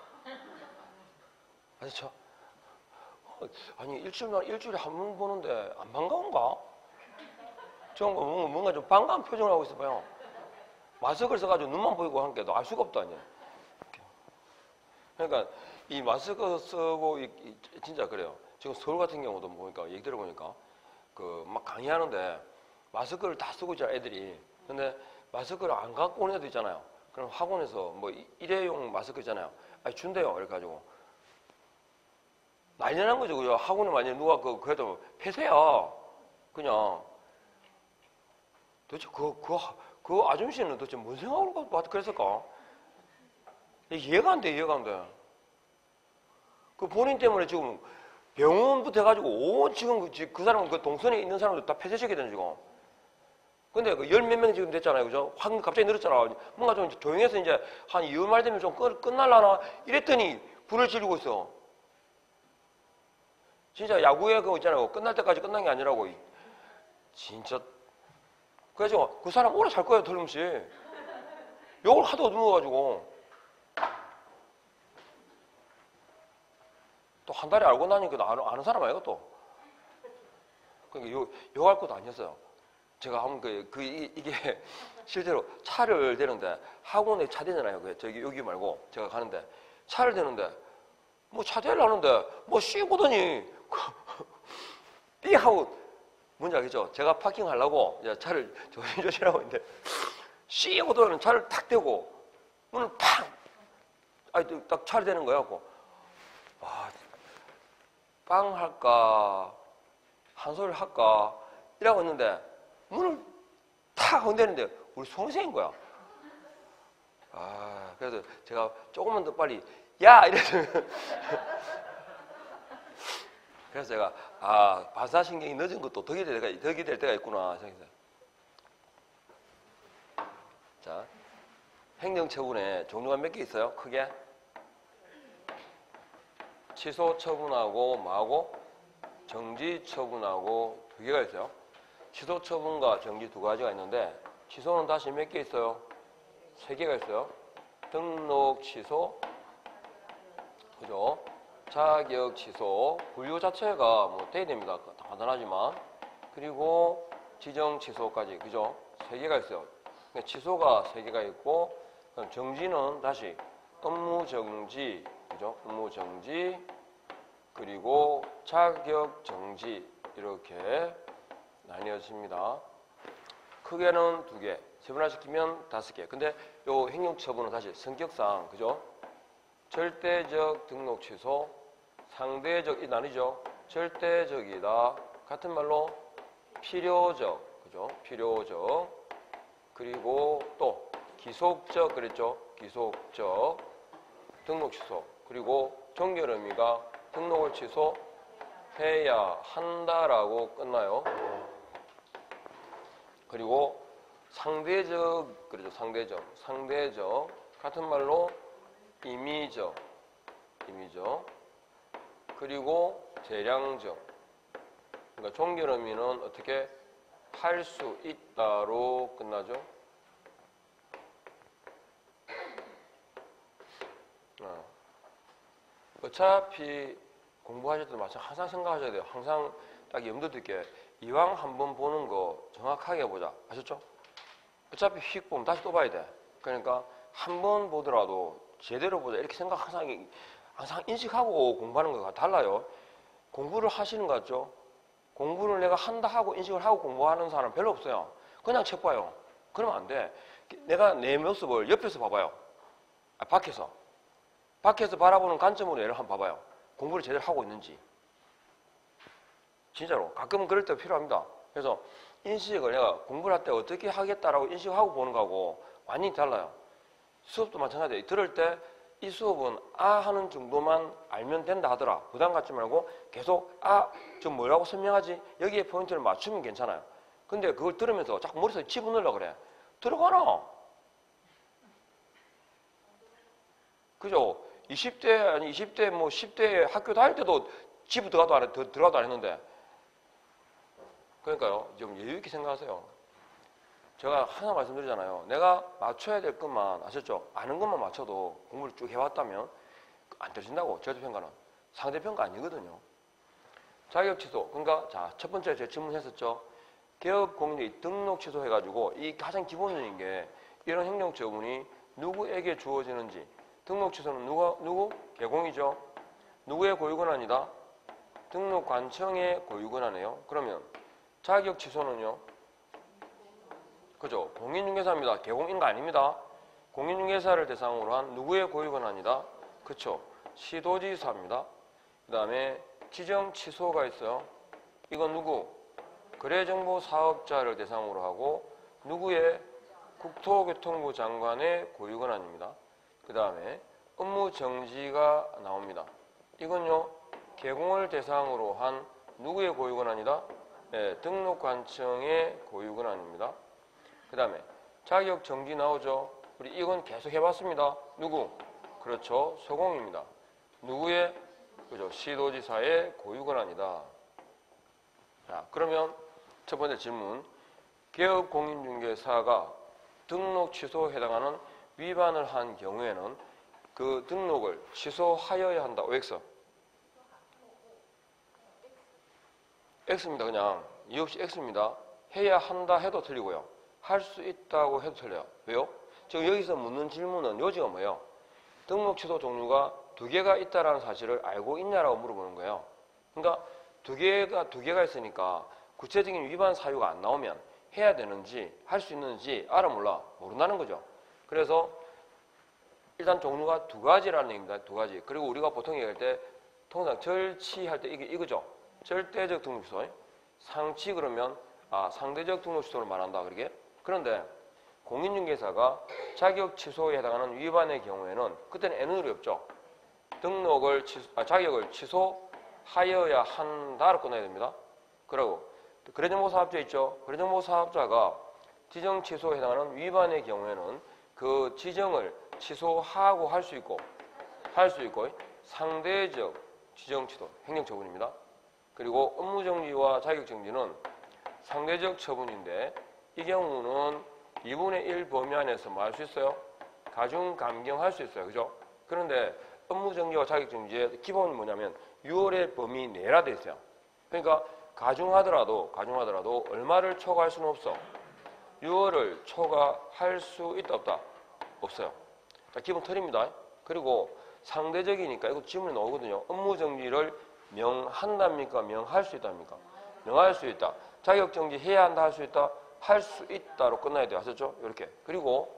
아시죠? 아니 일주일에 한 번 보는데 안 반가운가? 좀 뭔가 좀 반가운 표정을 하고 있어 봐요. 마스크를 써가지고 눈만 보이고 한 게 너 알 수가 없다 아니야. 그러니까 이 마스크 쓰고 진짜 그래요. 지금 서울 같은 경우도 보니까 얘기 들어보니까 그 막 강의하는데 마스크를 다 쓰고 있잖아 애들이. 근데 마스크를 안 갖고 오는 애도 있잖아요. 그럼 학원에서 뭐 일회용 마스크 있잖아요. 아니 준대요. 이렇게 가지고 난리 난 거죠. 그죠? 학원에 만약에 누가 그래도 폐쇄야. 그냥 도대체 그 아줌씨는 도대체 뭔 생각으로 그랬을까? 이해가 안 돼, 이해가 안 돼. 그 본인 때문에 지금 병원부터 해가지고 온 지금 그 사람, 그 동선에 있는 사람들 다 폐쇄시키거든, 지금. 근데 그 열 몇 명 지금 됐잖아요, 그죠? 확 갑자기 늘었잖아. 뭔가 좀 조용해서 이제 한 2월 말 되면 좀 끝날라나? 이랬더니 불을 지르고 있어. 진짜 야구에 그거 있잖아요. 끝날 때까지 끝난 게 아니라고. 진짜. 그래서 그 사람 오래 살 거예요, 틀림없이. 욕을 하도 얻어먹어가지고. 또 한 달에 알고 나니까 아는 사람 아니가 또. 그러니까 욕할 것도 아니었어요. 제가 한번 이게 실제로 차를 대는데 학원에 차 대잖아요. 저기 여기 말고 제가 가는데 차를 대는데 뭐 차 대려는데 뭐 쉬고더니 삐 하고 뭔지 알겠죠? 제가 파킹하려고 차를 조심조심하고 있는데 쉬고더니 차를 탁 대고 문을 팍! 아니 딱 차를 대는 거야. 와, 빵 할까 한 소리를 할까 이러고 있는데 문을 탁 흔드는데 우리 수험생인 거야. 아, 그래서 제가 조금만 더 빨리 야! 이래서 그래서 제가 반사신경이 늦은 것도 덕이 될 때가 있구나 생각했어요. 자, 행정처분에 종류가 몇 개 있어요? 크게 취소 처분하고 뭐하고 정지 처분하고 두 개가 있어요. 취소 처분과 정지 두 가지가 있는데 취소는 다시 몇 개 있어요? 세 개가 있어요. 등록 취소, 그죠? 자격 취소, 분류 자체가 뭐 돼야 됩니다. 간단하지만. 그리고 지정 취소까지, 그죠? 세 개가 있어요. 그러니까 취소가 세 개가 있고, 그럼 정지는 다시 업무 정지, 그죠? 업무 정지, 그리고 자격 정지, 이렇게 나뉘어집니다. 크게는 두 개, 세분화시키면 5개. 근데 요 행정처분은 다시 성격상, 그죠? 절대적 등록 취소, 상대적, 이 나뉘죠? 절대적이다. 같은 말로 필요적, 그죠? 필요적. 그리고 또 기속적, 그랬죠? 기속적 등록 취소. 그리고 종결 의미가 등록을 취소해야 한다라고 끝나요. 그리고 상대적, 그렇죠? 상대적. 상대적. 같은 말로 임의적. 임의적. 그리고 재량적. 그러니까 종결 의미는 어떻게 할 수 있다로 끝나죠. 어차피 공부하실 때 마찬가지 항상 생각하셔야 돼요. 항상 딱 염두 두게 이왕 한번 보는 거 정확하게 보자. 아셨죠? 어차피 휙 보면 다시 또 봐야 돼. 그러니까 한 번 보더라도 제대로 보자. 이렇게 생각 항상 인식하고 공부하는 거가 달라요. 공부를 하시는 거 같죠? 공부를 내가 한다 하고 인식을 하고 공부하는 사람 별로 없어요. 그냥 책 봐요. 그러면 안 돼. 내가 내 모습을 옆에서 봐봐요. 밖에서. 밖에서 바라보는 관점으로 얘를 한번 봐봐요. 공부를 제대로 하고 있는지. 진짜로. 가끔은 그럴 때가 필요합니다. 그래서 인식을 내가 공부를 할 때 어떻게 하겠다라고 인식하고 보는 거하고 완전히 달라요. 수업도 마찬가지예요. 들을 때 이 수업은 하는 정도만 알면 된다 하더라. 부담 갖지 말고 계속 좀 뭐라고 설명하지? 여기에 포인트를 맞추면 괜찮아요. 근데 그걸 들으면서 자꾸 머릿속에 집어넣으려고 그래. 들어가라. 그죠? 20대, 아니 20대, 뭐 10대 학교 다닐 때도 집에 들어가도 안 했는데. 그러니까요. 좀 여유있게 생각하세요. 제가 하나 말씀드리잖아요. 내가 맞춰야 될 것만, 아셨죠? 아는 것만 맞춰도 공부를 쭉 해왔다면 안 떨어진다고, 절대평가는. 상대평가 아니거든요. 자격 취소. 그러니까, 자, 첫 번째 제가 질문했었죠. 개업공인이 등록 취소해가지고, 이 가장 기본적인 게, 이런 행정처분이 누구에게 주어지는지. 등록 취소는 누구? 개공이죠. 누구의 고유권한이다? 등록관청의 고유권한이에요. 그러면 자격 취소는요? 그죠? 공인중개사입니다. 개공인 거 아닙니다. 공인중개사를 대상으로 한 누구의 고유권한이다? 그쵸? 시도지사입니다. 그 다음에 지정 취소가 있어요. 이건 누구? 거래정보사업자를 대상으로 하고 누구의? 국토교통부 장관의 고유권한입니다. 그 다음에 업무정지가 나옵니다. 이건요, 개공을 대상으로 한 누구의 고유권한이다? 네, 등록관청의 고유권한입니다. 그 다음에 자격정지 나오죠? 우리 이건 계속 해봤습니다. 누구? 그렇죠, 소공입니다. 누구의? 그죠, 시도지사의 고유권한이다. 자, 그러면 첫 번째 질문. 개업공인중개사가 등록 취소에 해당하는 위반을 한 경우에는 그 등록을 취소하여야 한다. OX. X입니다. 그냥 이유 없이 X입니다. 해야 한다 해도 틀리고요. 할 수 있다고 해도 틀려요. 왜요? 지금 여기서 묻는 질문은 요지가 뭐예요? 등록 취소 종류가 두 개가 있다는 사실을 알고 있냐라고 물어보는 거예요. 그러니까 두 개가 있으니까 구체적인 위반 사유가 안 나오면 해야 되는지 할 수 있는지 알아 몰라 모른다는 거죠. 그래서 일단 종류가 두 가지라는 얘기입니다. 두 가지. 그리고 우리가 보통 얘기할 때 통상 절취할 때 이거죠. 절대적 등록 취소. 상치 그러면 상대적 등록 취소를 말한다. 그러게. 그런데 공인중개사가 자격 취소에 해당하는 위반의 경우에는 그때는 N율이 없죠. 자격을 취소하여야 한다로 끝나야 됩니다. 그리고 거래정보사업자 있죠. 거래정보사업자가 지정 취소에 해당하는 위반의 경우에는 그 지정을 취소하고 할 수 있고 상대적 지정 취소, 행정처분입니다. 그리고 업무정지와 자격정지는 상대적 처분인데 이 경우는 2분의 1 범위 안에서 뭐 할 수 있어요? 가중 감경할 수 있어요. 그죠? 그런데 업무정지와 자격정지의 기본이 뭐냐면 6월의 범위 내라 돼 있어요. 그러니까 가중하더라도 얼마를 초과할 수는 없어. 6월을 초과할 수 있다 없다? 없어요. 자, 기본 틀입니다. 그리고 상대적이니까 이거 질문이 나오거든요. 업무정지를 명한답니까? 명할 수 있답니까? 명할 수 있다. 자격정지 해야 한다 할 수 있다? 할 수 있다로 끝나야 돼요. 아셨죠? 이렇게. 그리고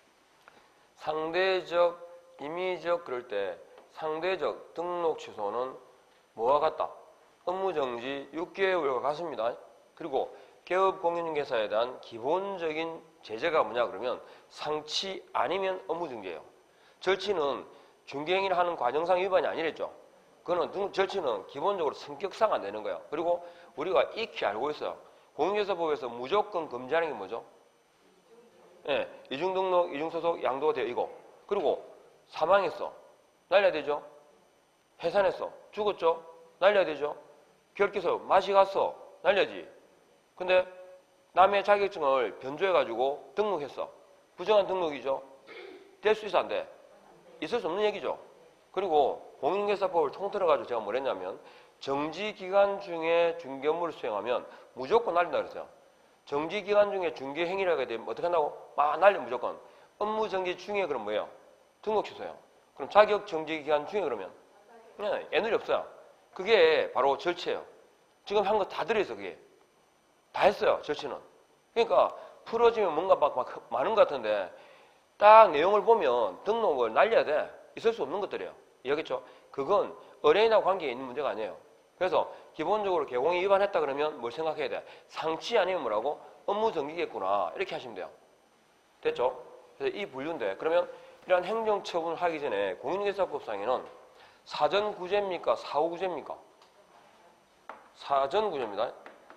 상대적, 임의적 그럴 때 상대적 등록 취소는 뭐와 같다? 업무정지 6개월과 같습니다. 그리고 개업공인중개사에 대한 기본적인 제재가 뭐냐 그러면 상치 아니면 업무정지예요. 절취는 중개행위를 하는 과정상 위반이 아니랬죠. 그거는 절취는 기본적으로 성격상 안 되는 거예요. 그리고 우리가 익히 알고 있어요. 공인중개사법에서 무조건 금지하는 게 뭐죠? 예, 이중등록, 이중소속, 양도가 돼요. 이거. 그리고 사망했어. 날려야 되죠. 해산했어. 죽었죠. 날려야 되죠. 결기서 맛이 갔어. 날려야지. 근데 남의 자격증을 변조해가지고 등록했어. 부정한 등록이죠. 될 수 있어 안 돼? 있을 수 없는 얘기죠. 그리고 공인중개사법을 통틀어가지고 제가 뭘 했냐면 정지기간 중에 중개업무를 수행하면 무조건 날린다 그랬어요. 정지기간 중에 중개행위를 하게 되면 어떻게 한다고? 막 날려 무조건. 업무정지 중에 그럼 뭐예요? 등록 취소예요. 그럼 자격정지기간 중에 그러면 애누리 없어요. 그게 바로 절취예요. 지금 한 거 다 들어있어. 그게 다 했어요. 절취는. 그러니까 풀어지면 뭔가 막 많은 것 같은데 딱 내용을 보면 등록을 날려야 돼. 있을 수 없는 것들이에요. 이해하겠죠? 그건 의뢰인하고 관계에 있는 문제가 아니에요. 그래서 기본적으로 개공이 위반했다 그러면 뭘 생각해야 돼? 상치 아니면 뭐라고? 업무정지겠구나. 이렇게 하시면 돼요. 됐죠? 그래서 이 분류인데 그러면 이러한 행정처분을 하기 전에 공인중개사법상에는 사전구제입니까? 사후구제입니까? 사전구제입니다.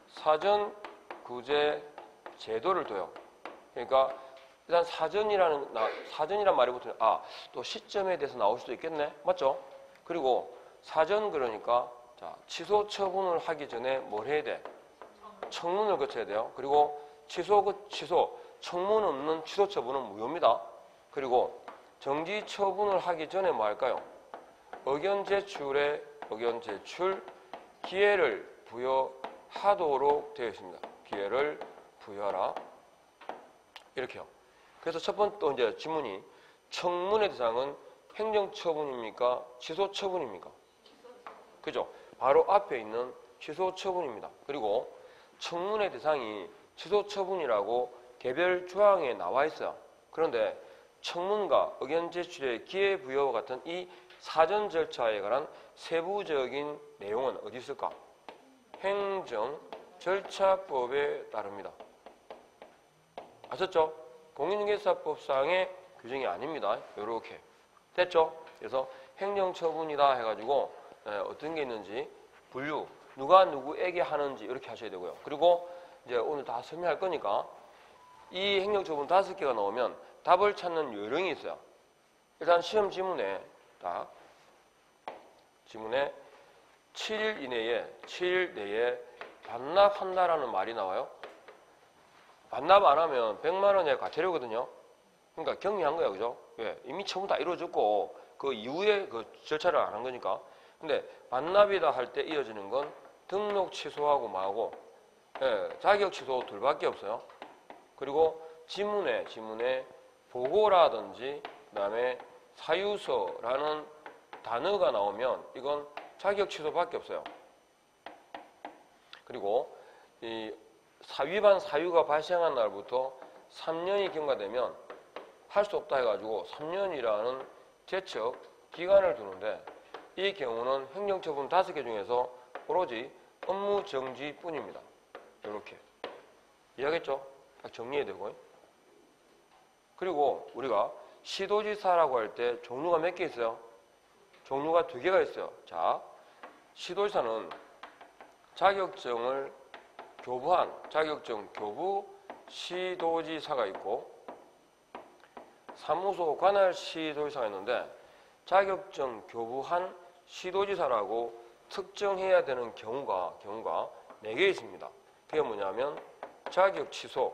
사전구제 제도를 둬요. 그러니까 일단 사전이란 말이 붙으면 또 시점에 대해서 나올 수도 있겠네. 맞죠? 그리고 사전 그러니까 취소 처분을 하기 전에 뭘 해야 돼? 청문을 거쳐야 돼요. 그리고 취소 청문 없는 취소 처분은 무효입니다. 그리고 정지 처분을 하기 전에 뭐 할까요? 의견 제출 기회를 부여하도록 되어 있습니다. 기회를 부여하라. 이렇게요. 그래서 첫 번째 또 이제 질문이 청문회 대상은 행정처분입니까? 취소처분입니까? 그죠? 바로 앞에 있는 취소처분입니다. 그리고 청문회 대상이 취소처분이라고 개별 조항에 나와 있어요. 그런데 청문과 의견 제출의 기회부여와 같은 이 사전 절차에 관한 세부적인 내용은 어디 있을까? 행정절차법에 따릅니다. 아셨죠? 공인중개사법상의 규정이 아닙니다. 이렇게 됐죠? 그래서 행정처분이다 해가지고 어떤 게 있는지 분류, 누가 누구에게 하는지 이렇게 하셔야 되고요. 그리고 이제 오늘 다 설명할 거니까 이 행정처분 5개가 나오면 답을 찾는 요령이 있어요. 일단 시험 지문에 딱 지문에 7일 내에 반납한다라는 말이 나와요. 반납 안 하면 100만 원의 과태료거든요. 그러니까 격리한 거야, 그죠? 예, 이미 처분 다 이루어졌고 그 이후에 그 절차를 안 한 거니까. 근데 반납이다 할 때 이어지는 건 등록 취소하고 뭐하고 자격 취소 둘밖에 없어요. 그리고 지문에 보고라든지 그다음에 사유서라는 단어가 나오면 이건 자격 취소밖에 없어요. 그리고 이 위반 사유가 발생한 날부터 3년이 경과되면 할 수 없다 해가지고 3년이라는 제척 기간을 두는데 이 경우는 행정처분 5개 중에서 오로지 업무정지뿐입니다. 이렇게 이해하겠죠? 딱 정리해야 되고. 그리고 우리가 시도지사라고 할 때 종류가 몇 개 있어요? 종류가 2개가 있어요. 자, 시도지사는 자격증을 교부한 자격증 교부 시도지사가 있고 사무소 관할 시도지사가 있는데 자격증 교부한 시도지사라고 특정해야 되는 경우가 4개 있습니다. 그게 뭐냐면 자격 취소,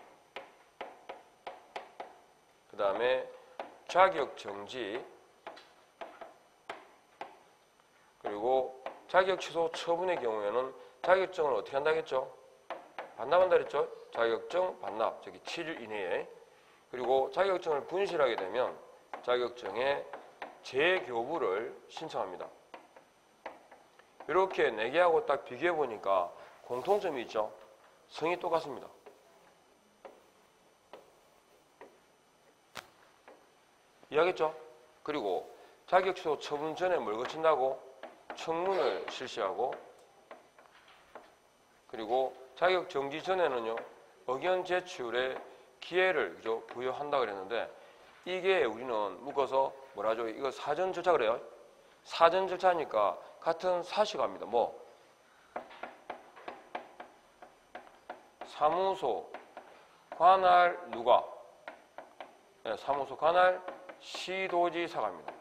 그 다음에 자격 정지, 그리고 자격 취소 처분의 경우에는 자격증을 어떻게 한다 했죠? 반납한다 했죠? 자격증 반납, 저기 7일 이내에. 그리고 자격증을 분실하게 되면 자격증의 재교부를 신청합니다. 이렇게 4개하고 딱 비교해 보니까 공통점이 있죠? 성이 똑같습니다. 이해하겠죠? 그리고 자격 취소 처분 전에 뭘 거친다고? 청문을 실시하고, 그리고 자격 정지 전에는요 의견 제출의 기회를 그죠? 부여한다 그랬는데 이게 우리는 묶어서 뭐라죠? 이거 사전 절차 그래요. 사전 절차니까 같은 사시가 합니다. 뭐 사무소 관할 누가? 네, 사무소 관할 시도지사가 합니다.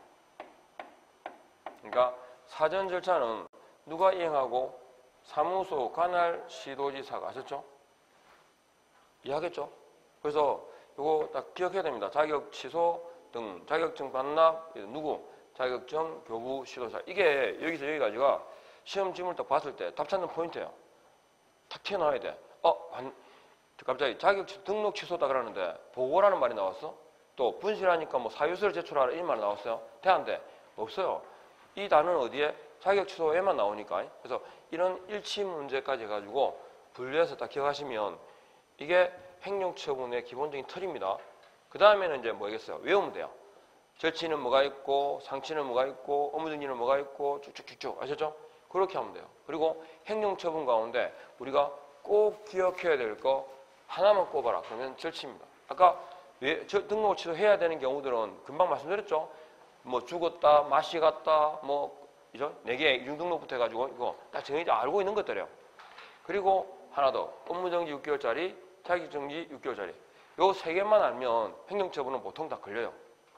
그러니까 사전 절차는 누가 이행하고? 사무소 관할 시도지사가. 아셨죠? 이해하겠죠? 그래서 이거 딱 기억해야 됩니다. 자격 취소 등 자격증 반납 누구? 자격증 교부 시도지사. 이게 여기서 여기까지가 시험 지문을 딱 봤을 때 답 찾는 포인트예요. 탁 튀어나와야 돼. 갑자기 자격증 등록 취소다 그러는데 보고라는 말이 나왔어? 또 분실하니까 뭐 사유서를 제출하라 이 말이 나왔어요? 돼 안 돼? 없어요. 이 단어는 어디에? 자격 취소에만 나오니까. 그래서 이런 일치 문제까지 해가지고 분류해서 딱 기억하시면 이게 행정처분의 기본적인 틀입니다. 그 다음에는 이제 뭐겠어요? 외우면 돼요. 절치는 뭐가 있고, 상치는 뭐가 있고, 업무정지는 뭐가 있고, 쭉쭉쭉쭉. 아셨죠? 그렇게 하면 돼요. 그리고 행정처분 가운데 우리가 꼭 기억해야 될 거 하나만 꼽아라. 그러면 절치입니다. 아까 등록 취소해야 되는 경우들은 금방 말씀드렸죠? 뭐 죽었다, 맛이 갔다, 뭐 이죠? 4개 이중등록부터 해가지고 이거 다 정해져 알고 있는 것들이에요. 그리고 하나 더 업무정지 6개월짜리, 자격정지 6개월짜리. 요 3개만 알면 행정처분은 보통 다 걸려요.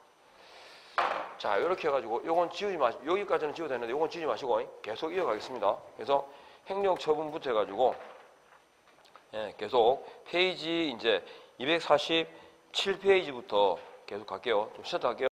자, 이렇게 해가지고 요건 지우지 마시고, 여기까지는 지워도 되는데 요건 지우지 마시고 계속 이어가겠습니다. 그래서 행정처분부터 해가지고 계속 페이지 이제 247페이지부터 계속 갈게요. 좀 쉬었다 갈게요.